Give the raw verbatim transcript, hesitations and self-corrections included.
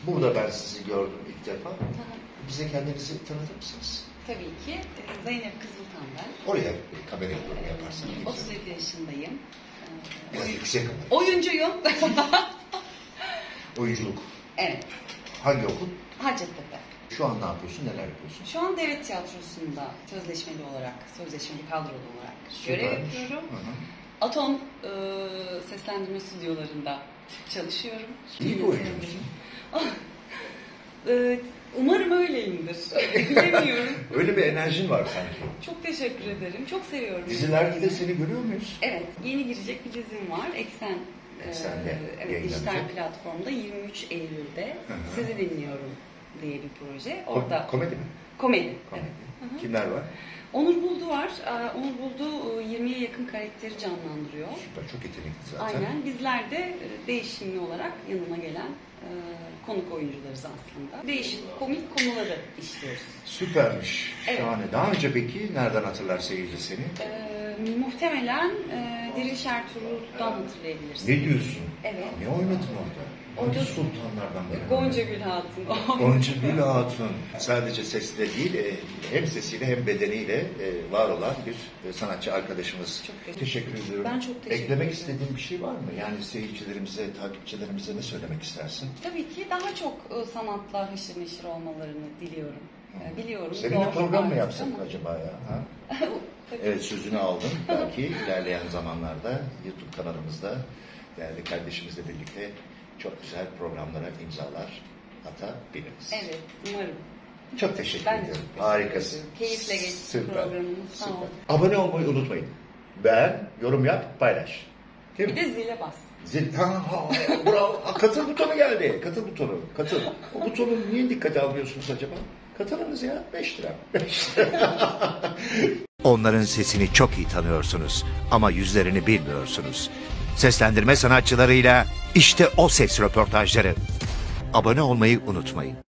Burada ben sizi gördüm ilk defa. Bize kendinizi tanıtır mısınız? Tabii ki. Zeynep Kızıltan ben. Oraya kameraya doğru yaparsan. otuz yedi yaşındayım. Biraz yüksek ama. Oyuncuyum. Oyunculuk. Evet. Hangi okul? Hacettepe. Şu an ne yapıyorsun, neler yapıyorsun? Şu an devlet tiyatrosunda sözleşmeli olarak, sözleşmeli kadrolu olarak görev Süpermiş. yapıyorum. Hı hı. Atom e, seslendirme stüdyolarında çalışıyorum. İyi bir oyuncu musun? E, Umarım öyleyimdir. Bilemiyorum. Öyle bir enerjin var sanki. Çok teşekkür ederim. Çok seviyorum. Dizilerde de seni görüyor muyuz? Evet. Yeni girecek bir dizim var. Eksen. Eksen'de e, evet, yayınlanacak. dijital platformda yirmi üç Eylül'de Hı hı. Sizi Dinliyorum diye bir proje. Orada Ko- komedi mi? komedi. Komedi. Evet. Hı hı. Kimler var? Onur Buldu var. Ee, Onur Buldu yirmiye yakın karakteri canlandırıyor. Süper, çok yetenekli zaten. Aynen. Bizler de e, değişimli olarak yanıma gelen e, konuk oyuncularız aslında. Değişik komik konuları işliyoruz. Süpermiş. Evet. Şahane. Daha önce peki nereden hatırlar seyirci seni? Ee, muhtemelen e, Diriliş Ertuğrul'dan hatırlayabilirsiniz. Ne diyorsun? Evet. Ne oynadın orada? Orada- Hangi sultanlardan biri? Gonca Gül Hatun. Gonca Gül Hatun. Sadece sesle değil, e, hem sesiyle hem bedeniyle e, var olan bir e, sanatçı arkadaşımız. Çok teşekkür- teşekkür ediyorum. Ben çok teşekkür Eklemek ederim. istediğin bir şey var mı? Yani seyircilerimize, takipçilerimize ne söylemek istersin? Tabii ki daha çok e, sanatla haşır neşir olmalarını diliyorum. E, Biliyorum. Seninle zor program mı artık yapsak ama- acaba ya? Ha? Tabii. Evet, sözünü aldım. Belki ilerleyen zamanlarda YouTube kanalımızda değerli kardeşimizle birlikte çok güzel programlara imzalar atabiliriz. Evet, umarım. Çok teşekkür Ben de ediyorum. çok teşekkür Harikasın. ederim. Keyifle geçti Süper. programımız. Sağ Süper. olun. Abone olmayı unutmayın. Beğen, yorum yap, paylaş. Değil Bir mi? de zile bas. Zil, ha, ha, bravo. Ha, katıl butonu geldi. Katıl butonu. Katıl. O butonu niye dikkate almıyorsunuz acaba? Katılınız ya. Beş lira. Beş lira. Onların sesini çok iyi tanıyorsunuz ama yüzlerini bilmiyorsunuz. Seslendirme sanatçılarıyla işte O Ses röportajları. Abone olmayı unutmayın.